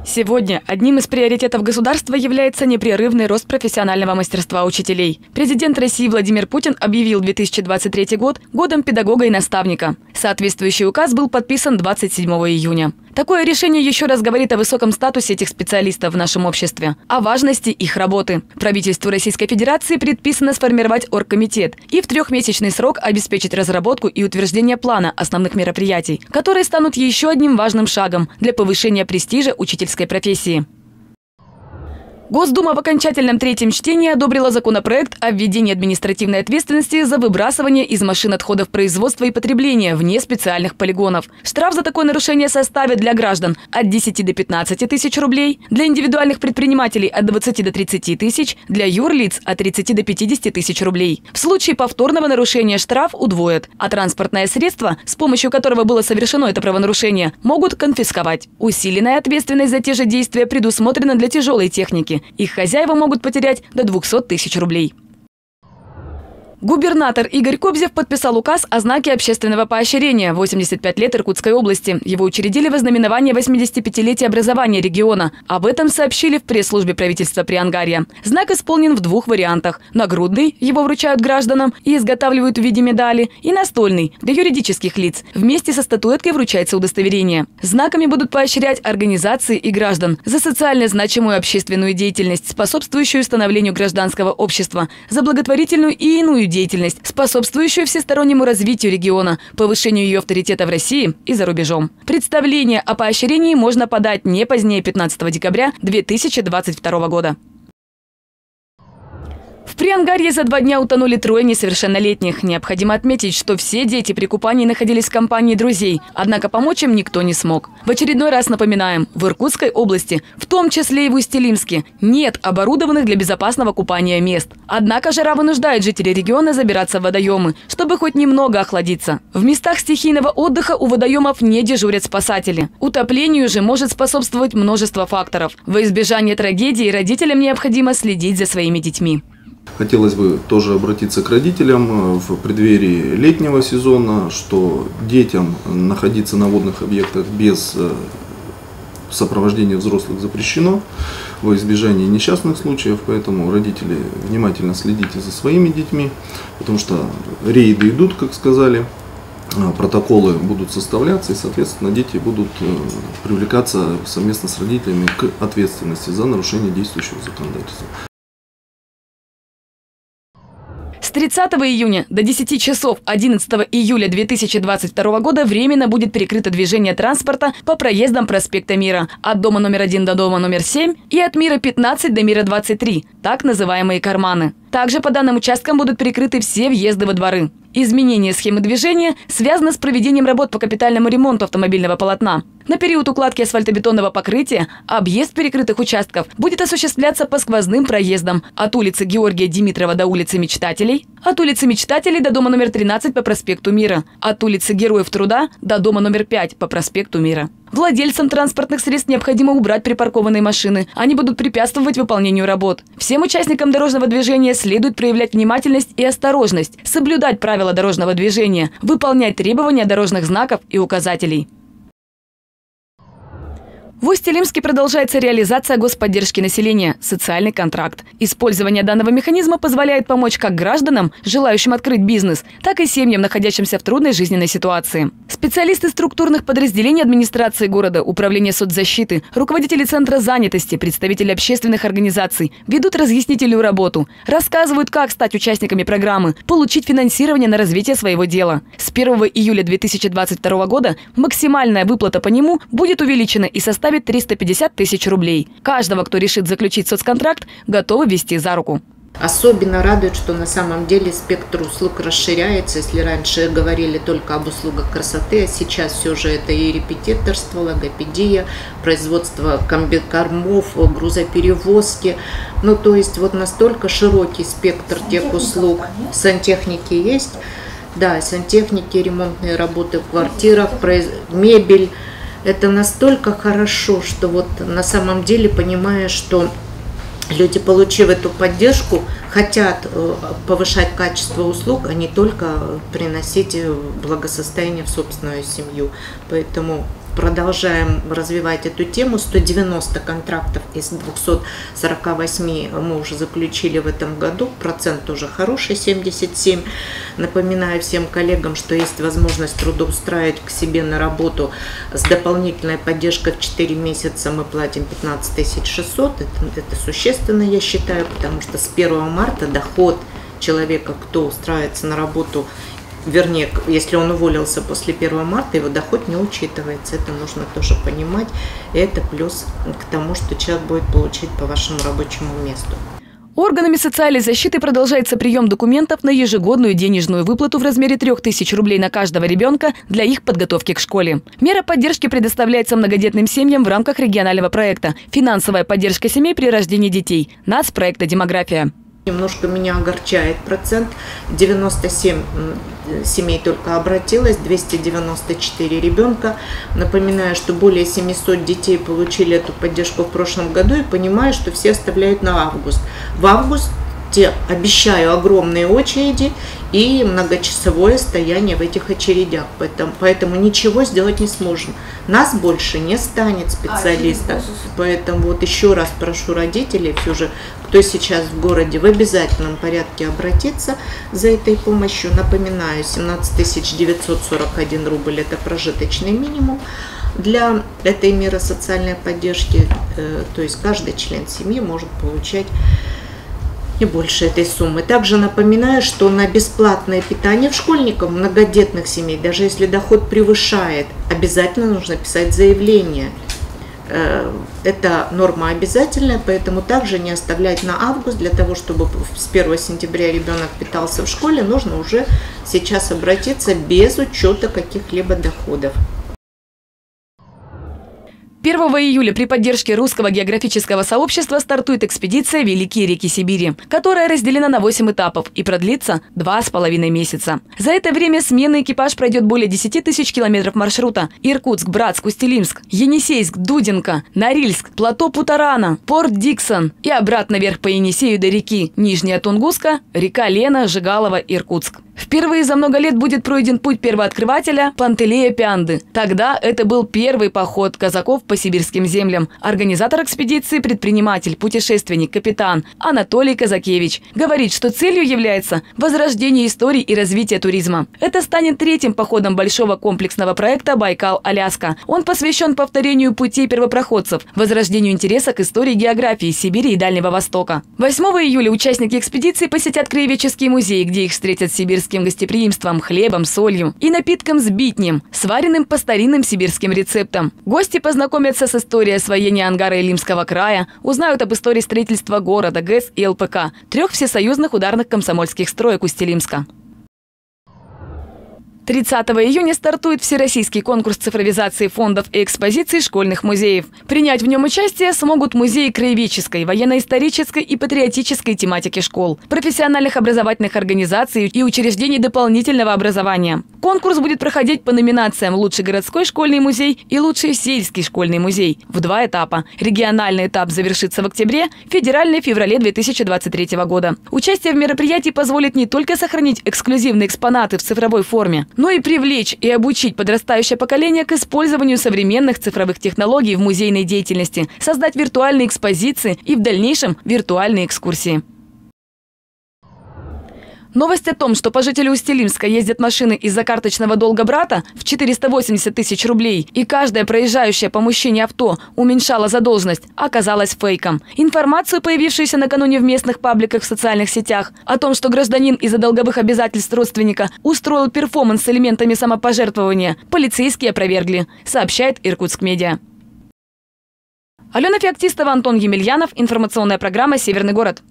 Сегодня одним из приоритетов государства является непрерывный рост профессионального мастерства учителей. Президент России Владимир Путин объявил 2023 год годом педагога и наставника. Соответствующий указ был подписан 27 июня. Такое решение еще раз говорит о высоком статусе этих специалистов в нашем обществе, о важности их работы. Правительству Российской Федерации предписано сформировать оргкомитет и в трехмесячный срок обеспечить разработку и утверждение плана основных мероприятий, которые станут еще одним важным шагом для повышения престижа учительской профессии. Госдума в окончательном третьем чтении одобрила законопроект о введении административной ответственности за выбрасывание из машин отходов производства и потребления вне специальных полигонов. Штраф за такое нарушение составит для граждан от 10 до 15 тысяч рублей, для индивидуальных предпринимателей от 20 до 30 тысяч, для юрлиц от 30 до 50 тысяч рублей. В случае повторного нарушения штраф удвоят, а транспортное средство, с помощью которого было совершено это правонарушение, могут конфисковать. Усиленная ответственность за те же действия предусмотрена для тяжелой техники. Их хозяева могут потерять до 200 тысяч рублей. Губернатор Игорь Кобзев подписал указ о знаке общественного поощрения 85 лет Иркутской области. Его учредили во знаменование 85-летия образования региона. Об этом сообщили в пресс-службе правительства Приангарья. Знак исполнен в двух вариантах. Нагрудный, его вручают гражданам и изготавливают в виде медали, и настольный, для юридических лиц. Вместе со статуэткой вручается удостоверение. Знаками будут поощрять организации и граждан за социально значимую общественную деятельность, способствующую становлению гражданского общества, за благотворительную и иную деятельность, способствующую всестороннему развитию региона, повышению ее авторитета в России и за рубежом. Представление о поощрении можно подать не позднее 15 декабря 2022 года. В Приангарье за 2 дня утонули 3 несовершеннолетних. Необходимо отметить, что все дети при купании находились в компании друзей, однако помочь им никто не смог. В очередной раз напоминаем, в Иркутской области, в том числе и в Усть-Илимске, нет оборудованных для безопасного купания мест. Однако жара вынуждает жителей региона забираться в водоемы, чтобы хоть немного охладиться. В местах стихийного отдыха у водоемов не дежурят спасатели. Утоплению же может способствовать множество факторов. Во избежание трагедии родителям необходимо следить за своими детьми. Хотелось бы тоже обратиться к родителям в преддверии летнего сезона, что детям находиться на водных объектах без сопровождения взрослых запрещено во избежание несчастных случаев, поэтому родители внимательно следите за своими детьми, потому что рейды идут, как сказали, протоколы будут составляться и, соответственно, дети будут привлекаться совместно с родителями к ответственности за нарушение действующего законодательства. С 30 июня до 10 часов 11 июля 2022 года временно будет перекрыто движение транспорта по проездам проспекта Мира от дома номер 1 до дома номер 7 и от Мира 15 до Мира 23, так называемые карманы. Также по данным участкам будут перекрыты все въезды во дворы. Изменение схемы движения связано с проведением работ по капитальному ремонту автомобильного полотна. На период укладки асфальтобетонного покрытия объезд перекрытых участков будет осуществляться по сквозным проездам от улицы Георгия Димитрова до улицы Мечтателей, от улицы Мечтателей до дома номер 13 по проспекту Мира, от улицы Героев Труда до дома номер 5 по проспекту Мира. Владельцам транспортных средств необходимо убрать припаркованные машины. Они будут препятствовать выполнению работ. Всем участникам дорожного движения следует проявлять внимательность и осторожность, соблюдать правила дорожного движения, выполнять требования дорожных знаков и указателей. В Усть-Илимске продолжается реализация господдержки населения – социальный контракт. Использование данного механизма позволяет помочь как гражданам, желающим открыть бизнес, так и семьям, находящимся в трудной жизненной ситуации. Специалисты структурных подразделений администрации города, управления соцзащиты, руководители центра занятости, представители общественных организаций ведут разъяснительную работу, рассказывают, как стать участниками программы, получить финансирование на развитие своего дела. С 1 июля 2022 года максимальная выплата по нему будет увеличена и составит 350 тысяч рублей. Каждого, кто решит заключить соцконтракт, готовы вести за руку. Особенно радует, что на самом деле спектр услуг расширяется. Если раньше говорили только об услугах красоты, а сейчас все же это и репетиторство, логопедия, производство комбикормов, грузоперевозки. Ну, то есть вот настолько широкий спектр тех услуг. Сантехники есть, да, сантехники, ремонтные работы в квартирах, мебель. Это настолько хорошо, что вот на самом деле, понимая, что люди, получив эту поддержку, хотят повышать качество услуг, а не только приносить благосостояние в собственную семью. Поэтому продолжаем развивать эту тему. 190 контрактов из 248 мы уже заключили в этом году. Процент тоже хороший, 77. Напоминаю всем коллегам, что есть возможность трудоустраивать к себе на работу с дополнительной поддержкой в 4 месяца. Мы платим 15 600. Это существенно, я считаю, потому что с 1 марта доход человека, кто устраивается на работу, вернее, если он уволился после 1 марта, его доход не учитывается. Это нужно тоже понимать. И это плюс к тому, что человек будет получить по вашему рабочему месту. Органами социальной защиты продолжается прием документов на ежегодную денежную выплату в размере 3000 рублей на каждого ребенка для их подготовки к школе. Мера поддержки предоставляется многодетным семьям в рамках регионального проекта «Финансовая поддержка семей при рождении детей» нацпроекта «Демография». Немножко меня огорчает процент. 97 семей только обратилось, 294 ребенка. Напоминаю, что более 700 детей получили эту поддержку в прошлом году, и понимаю, что все оставляют на август. В августе обещаю огромные очереди и многочасовое стояние в этих очередях. Поэтому ничего сделать не сможем. Нас больше не станет специалистов. Поэтому вот еще раз прошу родителей, все же, кто сейчас в городе, в обязательном порядке обратиться за этой помощью. Напоминаю, 17 941 рубль – это прожиточный минимум для этой меры социальной поддержки. То есть каждый член семьи может получать не больше этой суммы. Также напоминаю, что на бесплатное питание в школьников многодетных семей, даже если доход превышает, обязательно нужно писать заявление. Это норма обязательная, поэтому также не оставлять на август. Для того, чтобы с 1 сентября ребенок питался в школе, нужно уже сейчас обратиться без учета каких-либо доходов. 1 июля при поддержке Русского географического сообщества стартует экспедиция «Великие реки Сибири», которая разделена на 8 этапов и продлится 2,5 месяца. За это время сменный экипаж пройдет более 10 тысяч километров маршрута: Иркутск, Братск, Усть-Илимск, Енисейск, Дудинка, Норильск, плато Путарана, порт Диксон и обратно вверх по Енисею до реки Нижняя Тунгуска, река Лена, Жигалова, Иркутск. Впервые за много лет будет пройден путь первооткрывателя Пантелея Пианды. Тогда это был первый поход казаков по сибирским землям. Организатор экспедиции – предприниматель, путешественник, капитан Анатолий Казакевич. Говорит, что целью является возрождение истории и развитие туризма. Это станет 3-м походом большого комплексного проекта «Байкал-Аляска». Он посвящен повторению путей первопроходцев, возрождению интереса к истории и географии Сибири и Дальнего Востока. 8 июля участники экспедиции посетят краеведческий музей, где их встретят сибирским гостеприимством, хлебом, солью и напитком с битнем, сваренным по старинным сибирским рецептам. Гости познакомятся с историей освоения ангара Илимского края, узнают об истории строительства города, ГЭС и ЛПК, 3 всесоюзных ударных комсомольских строек Усть-Илимска. 30 июня стартует всероссийский конкурс цифровизации фондов и экспозиций школьных музеев. Принять в нем участие смогут музеи краеведческой, военно-исторической и патриотической тематики школ, профессиональных образовательных организаций и учреждений дополнительного образования. Конкурс будет проходить по номинациям «Лучший городской школьный музей» и «Лучший сельский школьный музей» в 2 этапа. Региональный этап завершится в октябре, федеральный – в феврале 2023 года. Участие в мероприятии позволит не только сохранить эксклюзивные экспонаты в цифровой форме, но и привлечь и обучить подрастающее поколение к использованию современных цифровых технологий в музейной деятельности, создать виртуальные экспозиции и в дальнейшем виртуальные экскурсии. Новость о том, что по жителю Усть-Илимска ездят машины из-за карточного долга брата в 480 тысяч рублей, и каждое проезжающее по мужчине авто уменьшало задолженность, оказалась фейком. Информацию, появившуюся накануне в местных пабликах в социальных сетях, о том, что гражданин из-за долговых обязательств родственника устроил перформанс с элементами самопожертвования, полицейские опровергли, сообщает Иркутск Медиа. Алена Феоктистова, Антон Емельянов. Информационная программа «Северный город».